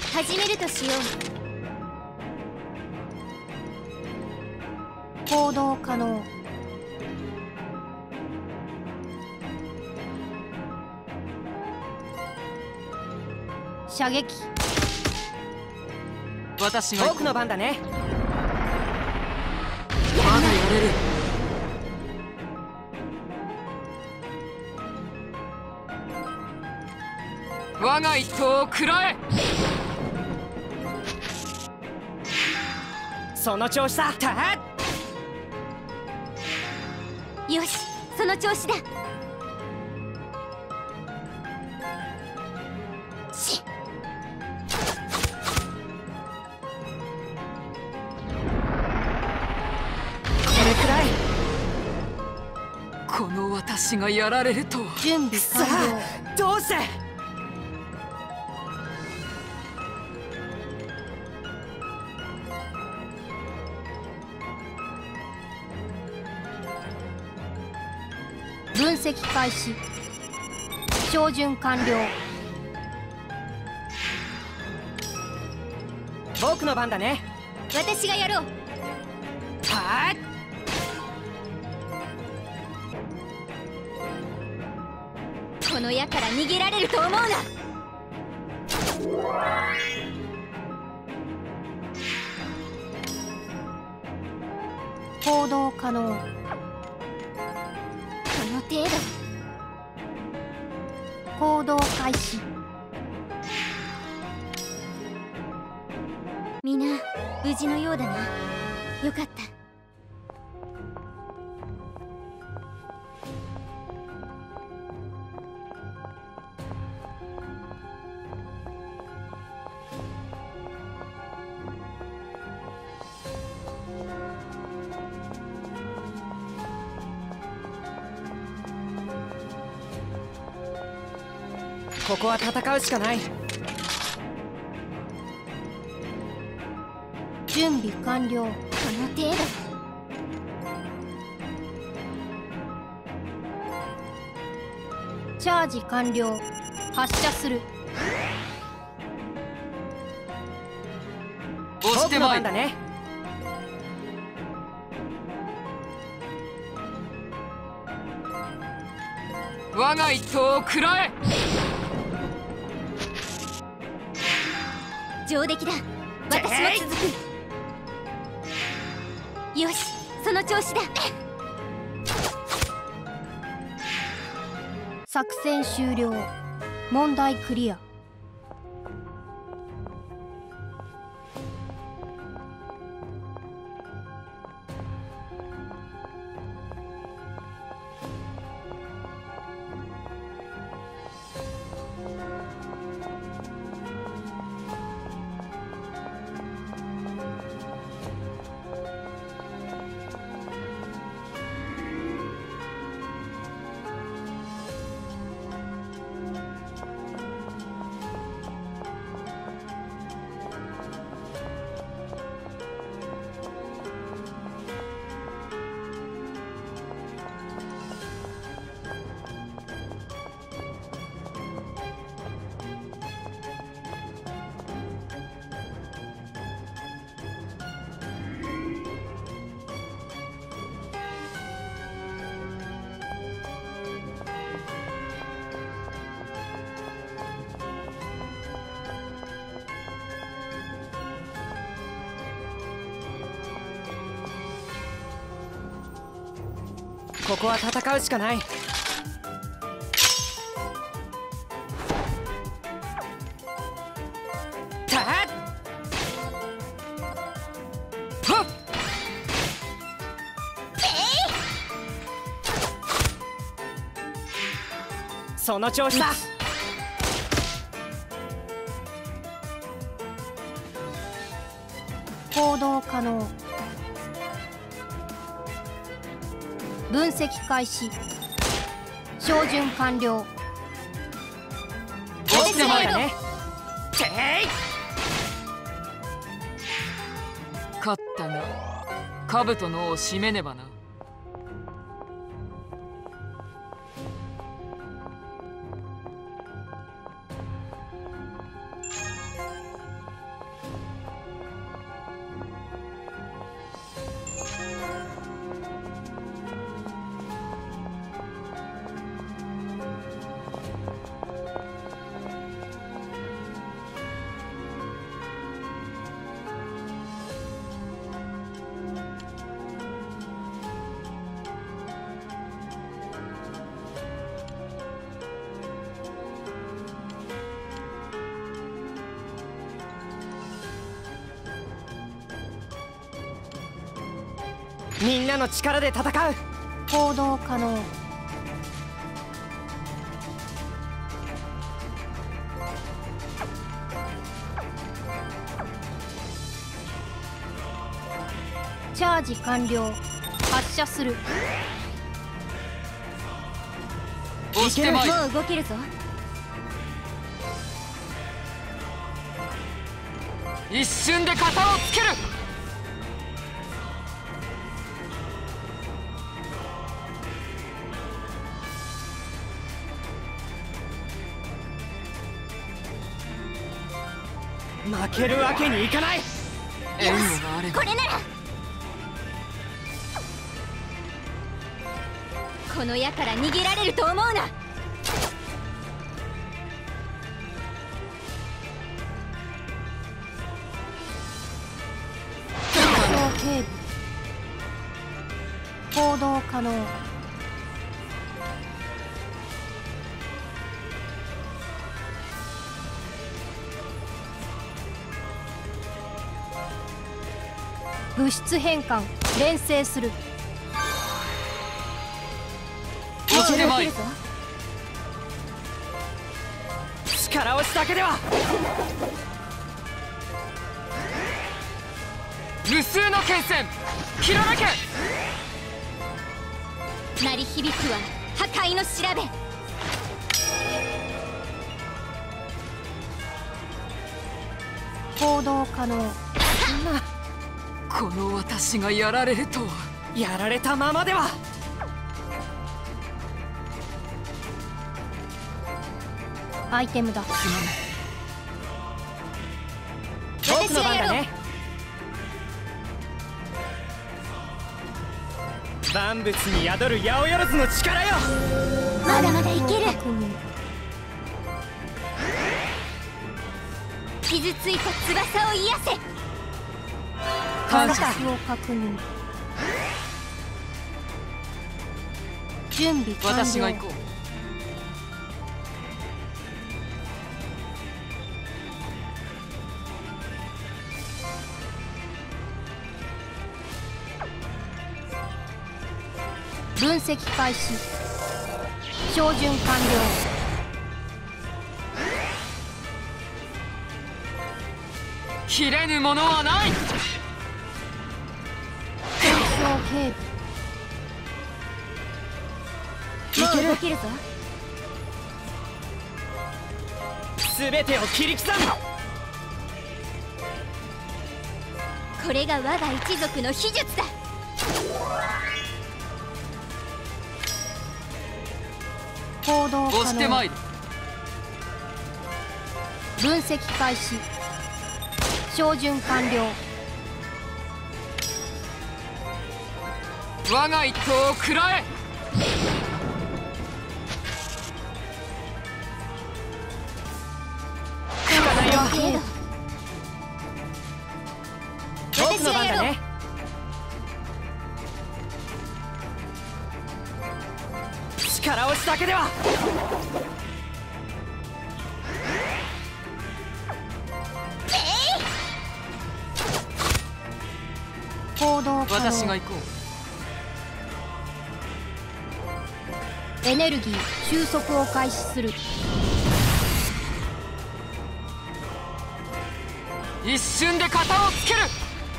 始めるとしよう。行動可能。射撃。 私が僕の番だね。 まだやれる。我が一刀を食らえ。 その調子だ。 よし、その調子だ。 この私がやられるとは。 準備完了。 どうせ分析開始。照準完了。 僕の番だね。 私がやろう。この矢から逃げられると思うな。行動可能。この程度。行動開始。みんな無事のようだな。よかった。 ここは戦うしかない。 準備完了。この程度。チャージ完了。発射する。 押してまい。 だね。 我が一刀を食らえ。 上出来だ。私も続く。よし、その調子だ。作戦終了。問題クリア。 ここは戦うしかない。その調子だ。 行動可能。分析開始。照準完了。 落ちてまいだね。 勝ったが兜の尾を締めねばな。 みんなの力で戦う。 行動可能。チャージ完了。発射する。 押してまいる。 もう動けるぞ。 一瞬で型をつける。 負けるわけにいかない。 援護があれば。 これならこの矢から逃げられると思うな。警備。行動可能。物質変換。連成する。 押してまいる。 力押しだけでは。 無数の剣線切らなきゃ。 鳴り響くは破壊の調べ。行動可能。 この私がやられるとは。 やられたままでは。 アイテムだ。 すまない。 僕の番だね。万物に宿る八百万の力よ。 まだまだいける。傷ついた翼を癒せ。 感謝。 を確認。準備完了。 私が行こう。 分析開始。照準完了。 切れぬものはない。 検証警備。もう動けるぞ。 全てを切り刻む。 これが我が一族の秘術だ。行動可能。 押してまいる。 分析開始。照準完了。 我が一刀を食らえ。 引かないよ。 僕の番だね。 力押しだけでは。 行動可能。 私が行こう。 エネルギー収束を開始する。 一瞬で型をつける。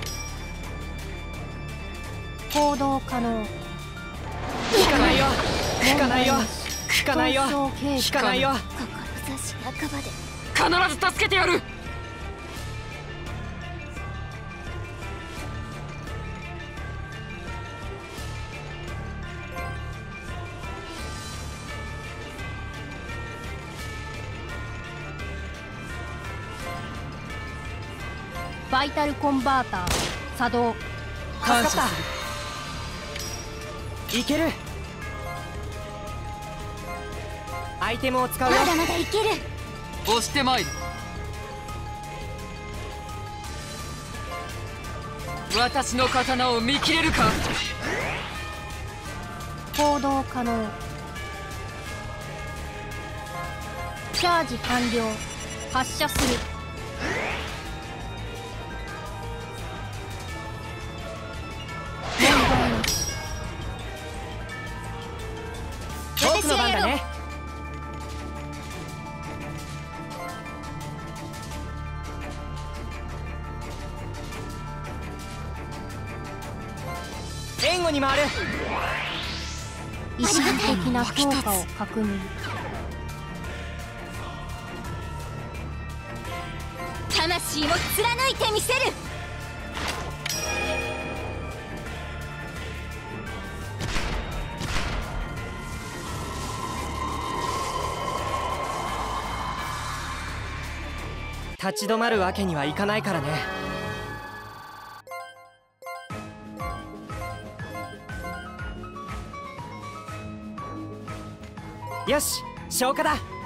行動可能。 引かないよ。引かないよ。引かないよ。 損傷警備。 引かないよ。 志半ばで。 必ず助けてやる。 バイタルコンバーター作動。 感謝する。 いける。アイテムを使うよ。 まだまだいける。 押してまいる。私の刀を見切れるか。 行動可能。チャージ完了。発射する。問題なし。 僕の番だね。援護に回る。 一時的な強化を確認。 魂を貫いてみせる。 立ち止まるわけにはいかないからね。よし、消化だ。